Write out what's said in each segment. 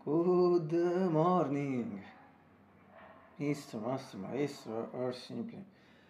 Good morning, Mr. Master Maestro, or simply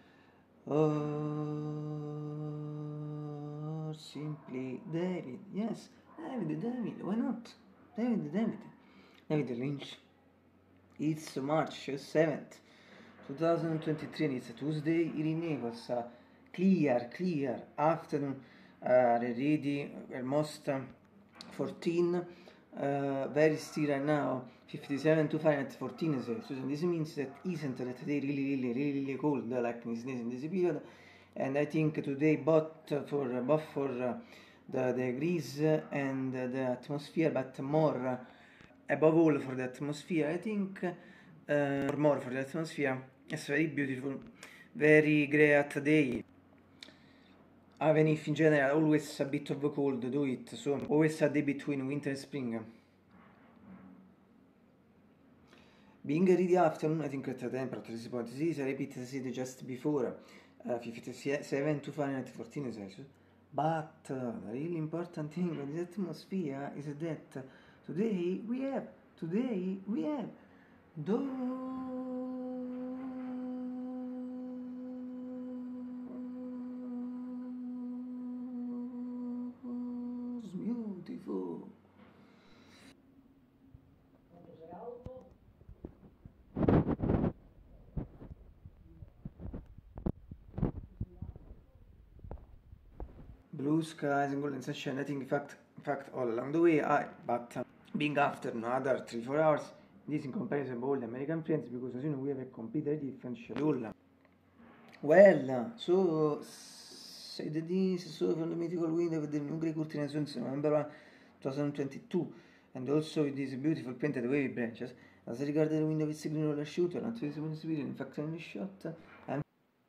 David. Yes, David, why not? David Lynch. It's March 7th, 2023, and it's a Tuesday here in Naples. Clear afternoon, already almost 14. Very still right now, 57 to Fahrenheit 14 Celsius, and this means that isn't that today really cold like in this period. And I think today both for the degrees and the atmosphere, but more above all for the atmosphere, I think more for the atmosphere. It's very beautiful, very great day. Even if in general always a bit of a cold do it, so always a day between winter and spring. Being early afternoon, I think that the temperature is about this, I repeat as I said just before, 57 to Fahrenheit 14 Celsius. But the really important thing on the atmosphere is that today we have those beautiful blue skies and golden sunshine. I think in fact all along the way, but being after another 3-4 hours, this in comparison with all the American friends, because as you know we have a completely different schedule. Well, so said this, so from the mythical window with the new Grey Curtain Suns, November 1, 2022, and also with these beautiful painted wavy branches. As regards the window with green roller shooter, not to in fact on the shot, and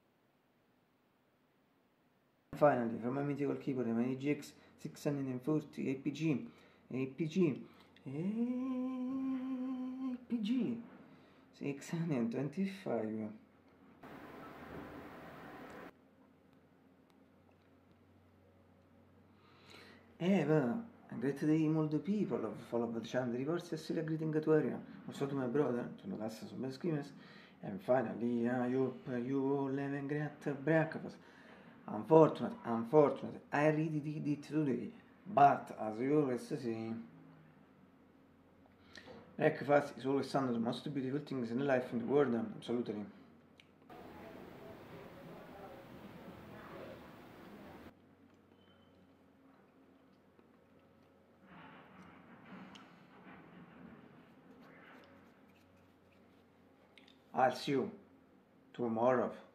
finally from my mythical keyboard, my GX 640 APG 625. Well, a great day in all the people of follow the channel reports a greeting to everyone, also to my brother, to Nodassa Super Screamers, and finally, I hope you all have a great breakfast. Unfortunate, I really did it today, but as you always say, breakfast is always one of the most beautiful things in life in the world, absolutely. I'll see you tomorrow.